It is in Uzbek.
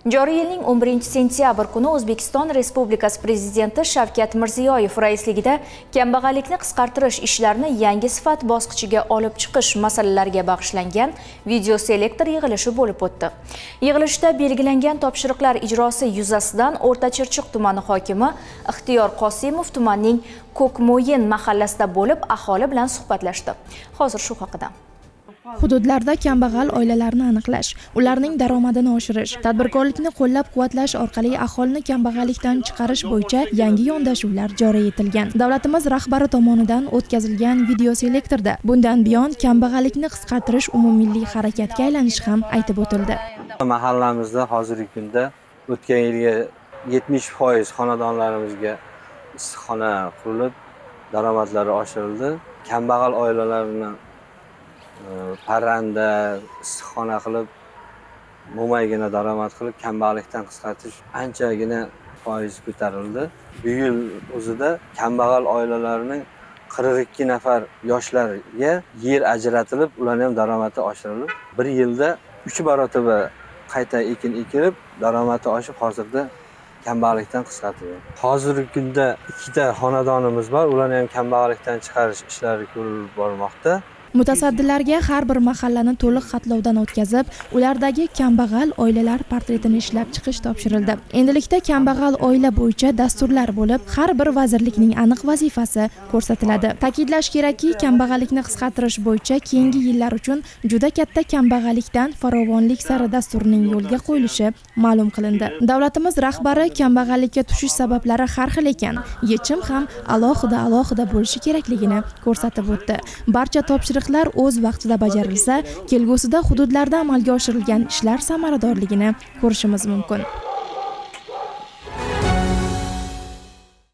Joriy yilning 11-sentyabr kuni O'zbekiston Respublikasi Prezidenti Shavkat Mirziyoyev raisligida kambag'allikni qisqartirish ishlarini yangi sifat bosqichiga olib chiqish masalalariga bag'ishlangan videoselektor yig'ilishi bo'lib o'tdi. Yig'ilishda belgilangan topshiriqlar ijrosi yuzasidan O'rta-Chirchiq tumani hokimi Ixtiyor Qosimov tumanning Ko'kmo'yin mahallasida bo'lib aholi bilan suhbatlashdi. Hozir shu haqida. Hududlarda kambag'al oilalarni aniqlash, ularning daromadini oshirish, tadbirkorlikni qo'llab-quvvatlash orqali aholini kambag'allikdan chiqarish bo'yicha yangi yondashuvlar joriy etilgan. Davlatimiz rahbari tomonidan o'tkazilgan videoselektorda bundan buyon kambag'allikni qisqartirish umummilliy harakatga aylanishi ham aytib o'tildi. Mahallamizda hozirgi kunda o'tgan yilga 70% xonadonlarimizga issiqxona qurilib, daromadlari oshirildi. Kambag'al oilalarni parranda, issiqxona qilib, mo'maygina daromad qilib, kambag'allikdan qisqartirish anchagina foiz ko'tarildi. Bu yil o'zida kambag'al oilalarning 42 nafar yoshlarga yer ajratilib, ularning ham daromadi oshirilib, bir yilda 3 barobar qayta ekin ekilib, daromadi oshib, hozirda kambag'allikdan qisqartirildi. Hozirgi kunda 2 ta xonadonimiz bor, ularni ham kambag'allikdan chiqarish ishlari ko'rilib bormoqda. Mutasaddilarga har bir mahallani to'liq xatlovdan o'tkazib, ulardagi kambag'al oilalar portretini ishlab chiqish topshirildi. Endilikda kambag'al oila bo'yicha dasturlar bo'lib, har bir vazirlikning aniq vazifasi ko'rsatiladi. Ta'kidlash kerakki, kambag'allikni qisqartirish bo'yicha keyingi yillar uchun juda katta kambag'allikdan farovonlik sari dasturining yo'lga qo'yilishi ma'lum qilindi. Davlatimiz rahbari kambag'allikka tushish sabablari har xil ekan, yechim ham alohida bo'lishi kerakligini ko'rsatib o'tdi. Barcha topshiriqlar o'z vaqtida bajarilsa, kelgusida hududlarda amalga oshirilgan ishlar samaradorligini ko'rishimiz mumkin.